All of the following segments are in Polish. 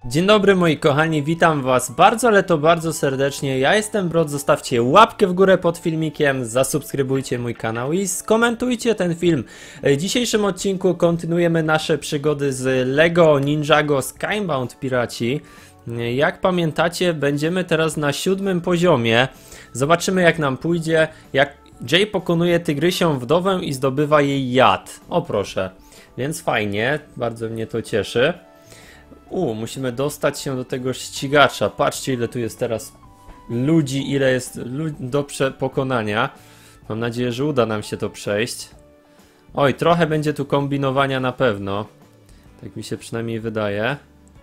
Dzień dobry moi kochani, witam was bardzo, ale to bardzo serdecznie. Ja jestem Brod, zostawcie łapkę w górę pod filmikiem, zasubskrybujcie mój kanał i skomentujcie ten film. W dzisiejszym odcinku kontynuujemy nasze przygody z LEGO Ninjago Skybound Piraci. Jak pamiętacie, będziemy teraz na 7. poziomie. Zobaczymy jak nam pójdzie, jak Jay pokonuje tygrysią wdowę i zdobywa jej jad. O proszę, więc fajnie, bardzo mnie to cieszy. Musimy dostać się do tego ścigacza. Patrzcie, ile tu jest teraz ludzi, ile jest do pokonania. Mam nadzieję, że uda nam się to przejść. Oj, trochę będzie tu kombinowania na pewno. Tak mi się przynajmniej wydaje.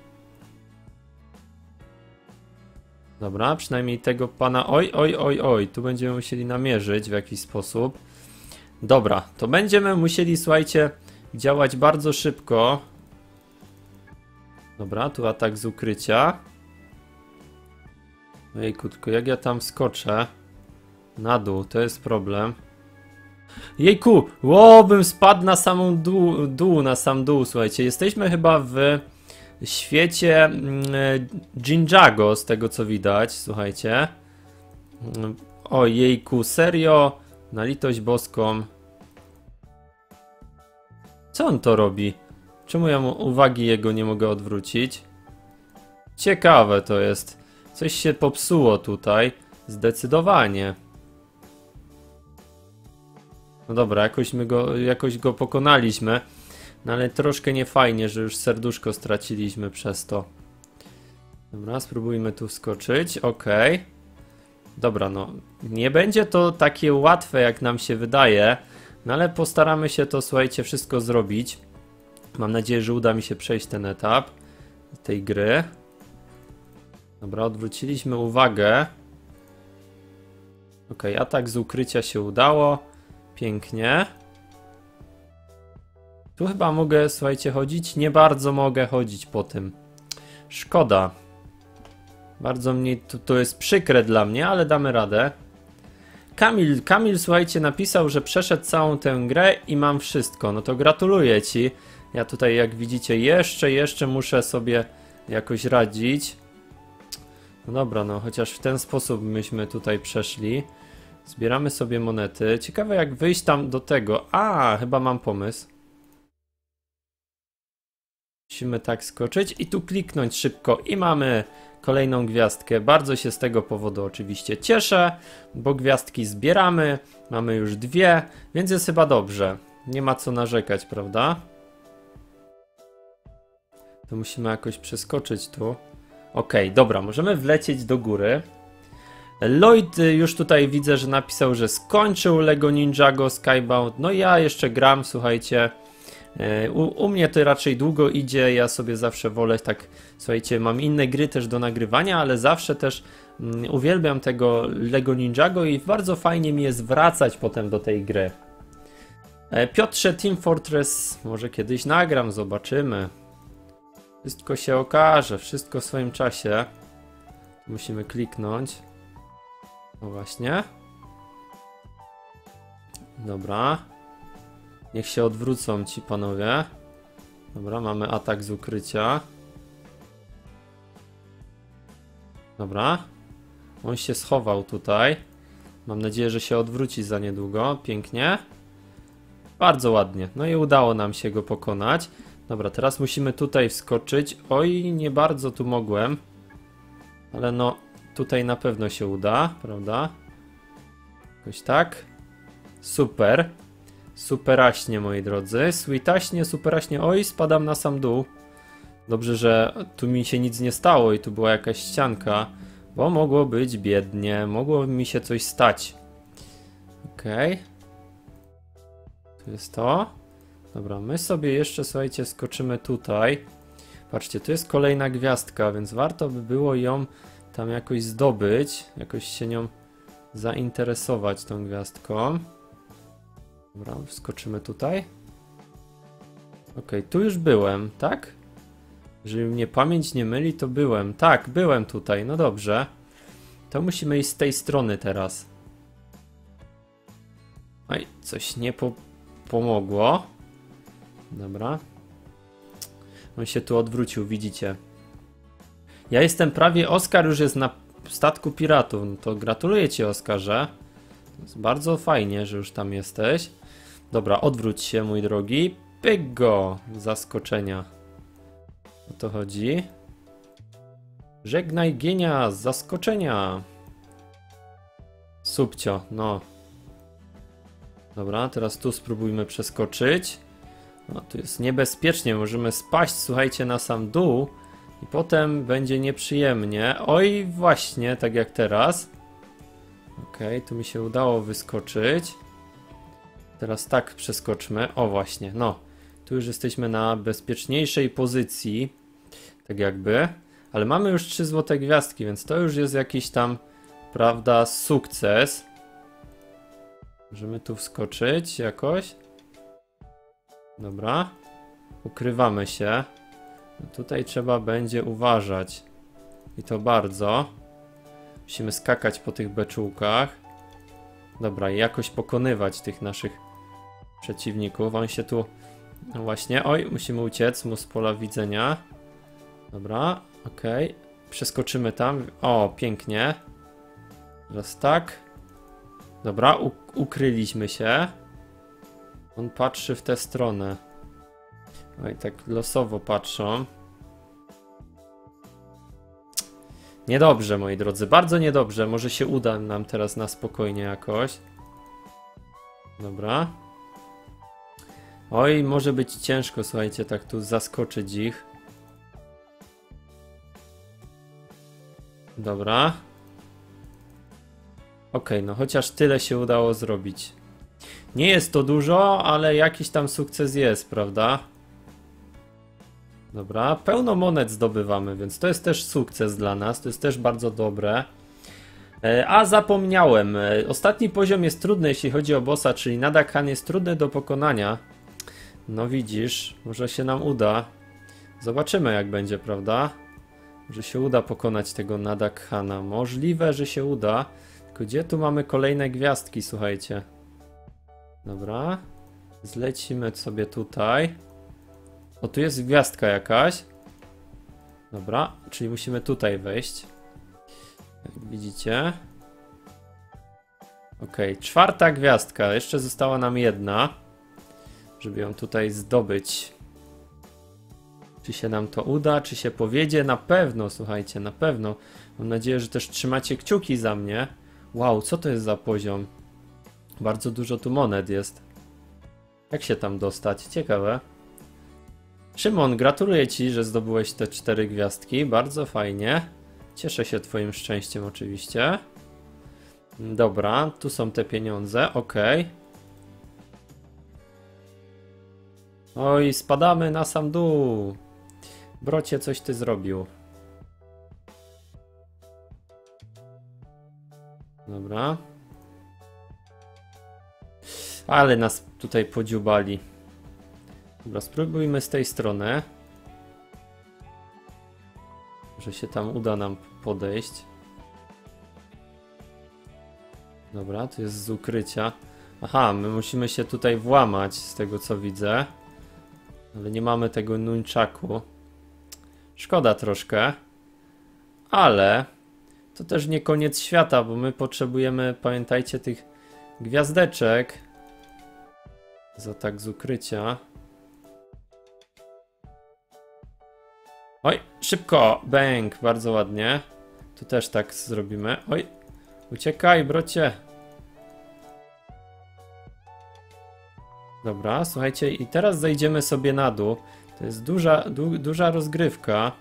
Dobra, przynajmniej tego pana... Oj, tu będziemy musieli namierzyć w jakiś sposób. Dobra, to będziemy musieli, słuchajcie, działać bardzo szybko. Dobra, tu atak z ukrycia. Ojejku, tylko jak ja tam skoczę na dół, to jest problem. Jejku, bym spadł na samą dół, na sam dół, słuchajcie. Jesteśmy chyba w świecie Ninjago, z tego co widać, słuchajcie. Ojejku, serio? Na litość boską. Co on to robi? Czemu ja mu uwagi jego nie mogę odwrócić? Ciekawe to jest. Coś się popsuło tutaj. Zdecydowanie. No dobra, jakoś go pokonaliśmy. No ale troszkę niefajnie, że już serduszko straciliśmy przez to. Dobra, spróbujmy tu wskoczyć. Okej. Dobra, no. Nie będzie to takie łatwe, jak nam się wydaje. No ale postaramy się to, słuchajcie, wszystko zrobić. Mam nadzieję, że uda mi się przejść ten etap tej gry. Dobra, odwróciliśmy uwagę. Ok, atak z ukrycia się udało. Pięknie. Tu chyba mogę, słuchajcie, chodzić. Nie bardzo mogę chodzić po tym. Szkoda. Bardzo mnie to jest przykre dla mnie, ale damy radę. Kamil, słuchajcie, napisał, że przeszedł całą tę grę i mam wszystko. No to gratuluję ci. Ja tutaj, jak widzicie, jeszcze muszę sobie jakoś radzić. No dobra, no chociaż w ten sposób myśmy tutaj przeszli. Zbieramy sobie monety. Ciekawe jak wyjść tam do tego. Chyba mam pomysł. Musimy tak skoczyć i tu kliknąć szybko i mamy kolejną gwiazdkę. Bardzo się z tego powodu oczywiście cieszę, bo gwiazdki zbieramy. Mamy już 2, więc jest chyba dobrze. Nie ma co narzekać, prawda? To musimy jakoś przeskoczyć tu. Okej, dobra, możemy wlecieć do góry. Lloyd już tutaj widzę, że napisał, że skończył LEGO Ninjago Skybound. No ja jeszcze gram, słuchajcie. U mnie to raczej długo idzie, ja sobie zawsze wolę tak, słuchajcie, mam inne gry też do nagrywania, ale zawsze też uwielbiam tego LEGO Ninjago i bardzo fajnie mi jest wracać potem do tej gry. Piotrze, Team Fortress może kiedyś nagram, zobaczymy. Wszystko się okaże, wszystko w swoim czasie. Musimy kliknąć. No właśnie. Dobra. Niech się odwrócą ci panowie. Dobra, mamy atak z ukrycia. Dobra. On się schował tutaj. Mam nadzieję, że się odwróci za niedługo. Pięknie. Bardzo ładnie. No i udało nam się go pokonać. Dobra, teraz musimy tutaj wskoczyć. Oj, nie bardzo tu mogłem. Ale no, tutaj na pewno się uda, prawda? Jakoś tak. Super. Superaśnie, moi drodzy. Sweetaśnie, superaśnie. Oj, spadam na sam dół. Dobrze, że tu mi się nic nie stało i tu była jakaś ścianka. Bo mogło być biednie. Mogło mi się coś stać. Okej. Tu jest to. Dobra, my sobie jeszcze, słuchajcie, skoczymy tutaj. Patrzcie, tu jest kolejna gwiazdka, więc warto by było ją tam jakoś zdobyć. Jakoś się nią zainteresować tą gwiazdką. Dobra, wskoczymy tutaj. Okej, tu już byłem, tak? Jeżeli mnie pamięć nie myli, to byłem. Tak, byłem tutaj, no dobrze. To musimy iść z tej strony teraz. Oj, coś nie pomogło. Dobra. On się tu odwrócił, widzicie. Ja jestem prawie, Oskar już jest na statku piratów. No to gratuluję ci, Oskarze. To jest bardzo fajnie, że już tam jesteś. Dobra, odwróć się, mój drogi. Pyk go! Z zaskoczenia. O to chodzi. Żegnaj Gienia z zaskoczenia. Subcio, no. Dobra, teraz tu spróbujmy przeskoczyć. No, tu jest niebezpiecznie, możemy spaść, słuchajcie, na sam dół. I potem będzie nieprzyjemnie. Oj, właśnie, tak jak teraz. Okej, tu mi się udało wyskoczyć. Teraz tak przeskoczmy. O, właśnie, no. Tu już jesteśmy na bezpieczniejszej pozycji. Tak jakby. Ale mamy już 3 złote gwiazdki, więc to już jest jakiś tam, prawda, sukces. Możemy tu wskoczyć jakoś. Dobra. Ukrywamy się. No tutaj trzeba będzie uważać. I to bardzo. Musimy skakać po tych beczułkach. Dobra, i jakoś pokonywać tych naszych przeciwników. On się tu... No właśnie, oj, musimy uciec mu z pola widzenia. Dobra, okej. Przeskoczymy tam. O, pięknie. Teraz tak. Dobra, ukryliśmy się. On patrzy w tę stronę. Oj, tak losowo patrzą. Niedobrze, moi drodzy, bardzo niedobrze. Może się uda nam teraz na spokojnie jakoś. Dobra. Oj, może być ciężko, słuchajcie, tak tu zaskoczyć ich. Dobra. Okej, no chociaż tyle się udało zrobić. Nie jest to dużo, ale jakiś tam sukces jest, prawda? Dobra, pełno monet zdobywamy, więc to jest też sukces dla nas, to jest też bardzo dobre. A zapomniałem, ostatni poziom jest trudny, jeśli chodzi o bossa, czyli Nadak Khan jest trudny do pokonania. No widzisz, może się nam uda. Zobaczymy jak będzie, prawda? Że się uda pokonać tego Nadak Khana. Możliwe, że się uda. Tylko gdzie tu mamy kolejne gwiazdki, słuchajcie. Dobra. Zlecimy sobie tutaj. O, tu jest gwiazdka jakaś. Dobra, czyli musimy tutaj wejść. Jak widzicie. Okej, 4. gwiazdka. Jeszcze została nam jedna. Żeby ją tutaj zdobyć. Czy się nam to uda? Czy się powiedzie? Na pewno, słuchajcie, na pewno. Mam nadzieję, że też trzymacie kciuki za mnie. Wow, co to jest za poziom? Bardzo dużo tu monet jest. Jak się tam dostać? Ciekawe. Szymon, gratuluję ci, że zdobyłeś te 4 gwiazdki. Bardzo fajnie. Cieszę się twoim szczęściem oczywiście. Dobra, tu są te pieniądze, ok. Oj, spadamy na sam dół. Brocie, coś ty zrobił. Dobra. Ale nas tutaj podziubali. Dobra, spróbujmy z tej strony. Może się tam uda nam podejść. Dobra, to jest z ukrycia. Aha, my musimy się tutaj włamać, z tego co widzę. Ale nie mamy tego nunchaku. Szkoda troszkę. Ale to też nie koniec świata, bo my potrzebujemy, pamiętajcie, tych gwiazdeczek. Za tak z ukrycia. Oj, szybko! Bang! Bardzo ładnie. Tu też tak zrobimy. Oj, uciekaj, brocie! Dobra, słuchajcie, i teraz zejdziemy sobie na dół. To jest duża rozgrywka.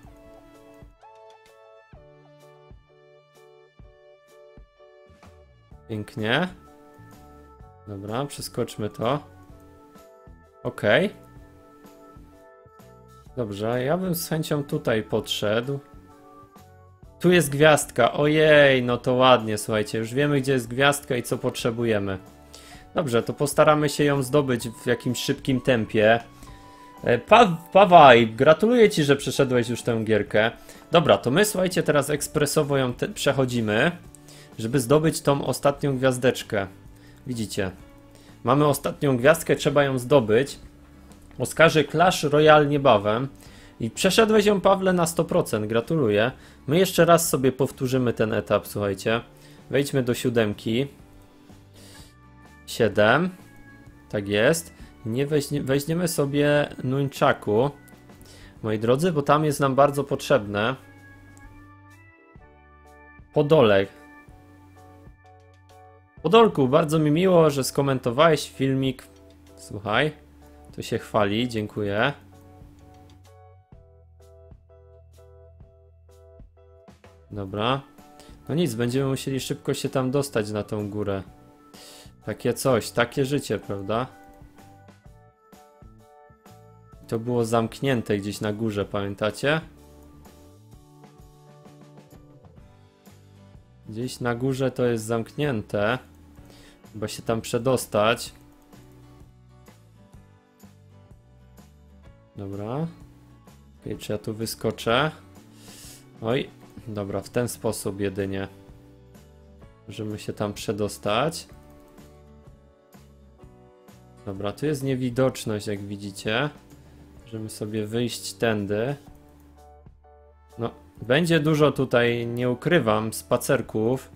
Pięknie. Dobra, przeskoczmy to. Okej. Dobrze, ja bym z chęcią tutaj podszedł. Tu jest gwiazdka. Ojej, no to ładnie, słuchajcie. Już wiemy, gdzie jest gwiazdka i co potrzebujemy. Dobrze, to postaramy się ją zdobyć w jakimś szybkim tempie. Pawaj, gratuluję ci, że przeszedłeś już tę gierkę. Dobra, to my, słuchajcie, teraz ekspresowo ją przechodzimy, żeby zdobyć tą ostatnią gwiazdeczkę. Widzicie? Mamy ostatnią gwiazdkę, trzeba ją zdobyć. Oskarży Clash Royale niebawem. I przeszedłeś ją, Pawle, na 100%, gratuluję. My jeszcze raz sobie powtórzymy ten etap, słuchajcie. Wejdźmy do 7. 7. Tak jest. Nie weźmiemy sobie nunchaku, moi drodzy, bo tam jest nam bardzo potrzebne. Podolek. Podolku, bardzo mi miło, że skomentowałeś filmik. Słuchaj, to się chwali, dziękuję. Dobra. No nic, będziemy musieli szybko się tam dostać na tą górę. Takie coś, takie życie, prawda? To było zamknięte gdzieś na górze, pamiętacie? Gdzieś na górze to jest zamknięte. Chyba się tam przedostać. Dobra. Okej, czy ja tu wyskoczę? Oj, dobra, w ten sposób jedynie. Możemy się tam przedostać. Dobra, tu jest niewidoczność, jak widzicie. Możemy sobie wyjść tędy. No, będzie dużo tutaj, nie ukrywam, spacerków.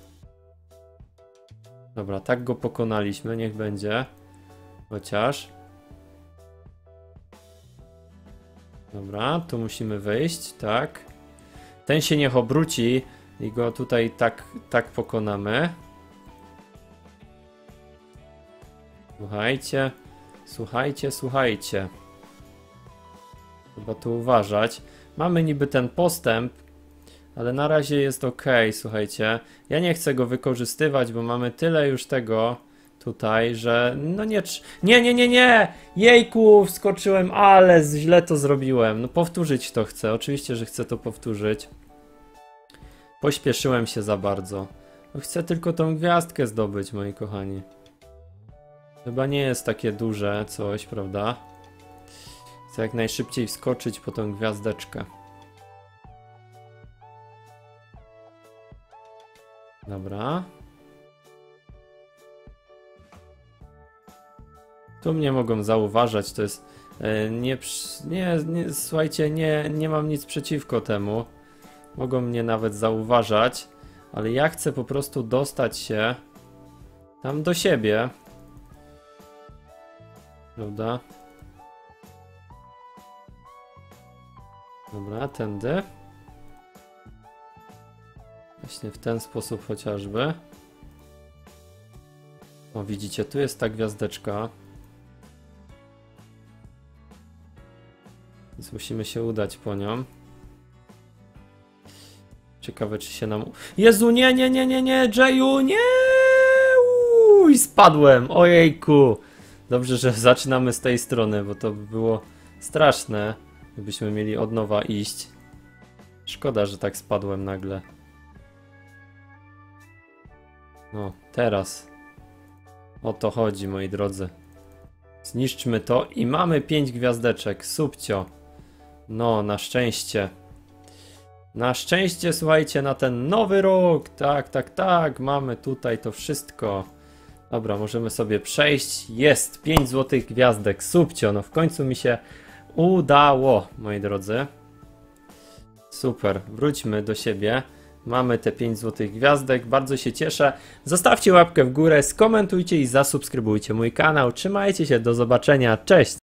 Dobra, tak go pokonaliśmy, niech będzie. Chociaż. Dobra, tu musimy wyjść, tak. Ten się niech obróci i go tutaj tak pokonamy. Słuchajcie, słuchajcie, słuchajcie. Trzeba tu uważać. Mamy niby ten postęp, ale na razie jest ok, słuchajcie. Ja nie chcę go wykorzystywać, bo mamy tyle już tego tutaj, że no nie! Jejku, wskoczyłem, ale źle to zrobiłem. No powtórzyć to chcę, oczywiście, że chcę to powtórzyć. Pośpieszyłem się za bardzo. No chcę tylko tą gwiazdkę zdobyć, moi kochani. Chyba nie jest takie duże coś, prawda? Chcę jak najszybciej wskoczyć po tą gwiazdeczkę. Dobra. Tu mnie mogą zauważać, to jest... słuchajcie, nie mam nic przeciwko temu. Mogą mnie nawet zauważać, ale ja chcę po prostu dostać się tam do siebie. Prawda? Dobra, tędy. Właśnie w ten sposób chociażby. O, widzicie, tu jest ta gwiazdeczka. Więc musimy się udać po nią. Ciekawe, czy się nam... Jezu, nie, Jayu, nie! Uj, spadłem, ojejku. Dobrze, że zaczynamy z tej strony, bo to by było straszne, gdybyśmy mieli od nowa iść. Szkoda, że tak spadłem nagle. No, teraz. O to chodzi, moi drodzy. Zniszczmy to i mamy 5 gwiazdeczek. Subcio. No, na szczęście. Na szczęście, słuchajcie, na ten nowy rok. Tak. Mamy tutaj to wszystko. Dobra, możemy sobie przejść. Jest 5 złotych gwiazdek. Subcio, no w końcu mi się udało, moi drodzy. Super, wróćmy do siebie. Mamy te 5 złotych gwiazdek, bardzo się cieszę. Zostawcie łapkę w górę, skomentujcie i zasubskrybujcie mój kanał. Trzymajcie się, do zobaczenia, cześć!